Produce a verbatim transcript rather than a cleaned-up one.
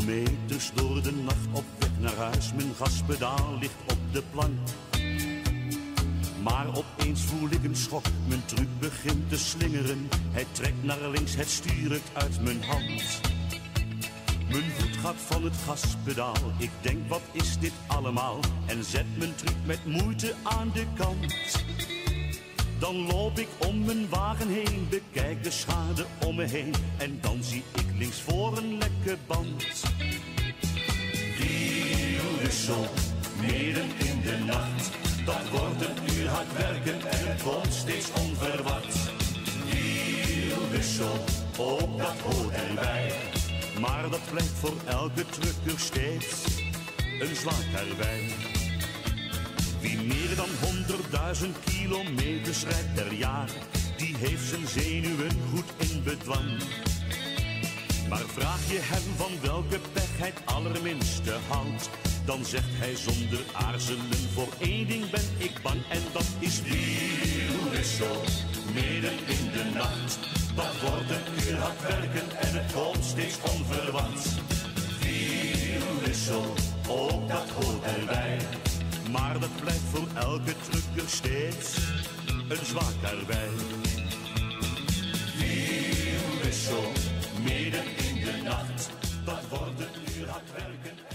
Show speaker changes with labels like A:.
A: kilometers door de nacht op weg naar huis. Mijn gaspedaal ligt op de plank. Maar opeens voel ik een schok, mijn truck begint te slingeren. Hij trekt naar links, het stuur rukt uit mijn hand. Mijn voet gaat van het gaspedaal, ik denk wat is dit allemaal? En zet mijn truck met moeite aan de kant. Dan loop ik om mijn wagen heen, bekijk de schade om me heen. En dan zie ik links voor een lekke band. Wielwissel, midden in de nacht. Dat wordt een uur hard werken en het komt steeds onverwacht. Wielwissel, ook dat hoort erbij. Maar dat blijft voor elke trucker steeds een zwaar karwei. Wie meer dan honderdduizend kilometers rijdt per jaar, die heeft zijn zenuwen goed in bedwang. Maar vraag je hem van welke pech hij het allerminste houdt, dan zegt hij zonder aarzelen, voor één ding ben ik bang. En dat is wielwissel, midden in de nacht. Dat wordt een uur hard werken en het komt steeds onverwacht. Wielwissel, ook dat hoort erbij. Maar dat blijft voor elke trucker steeds een zwaar karwei. Wielwissel, midden in de nacht. Dat wordt een uur hard werken.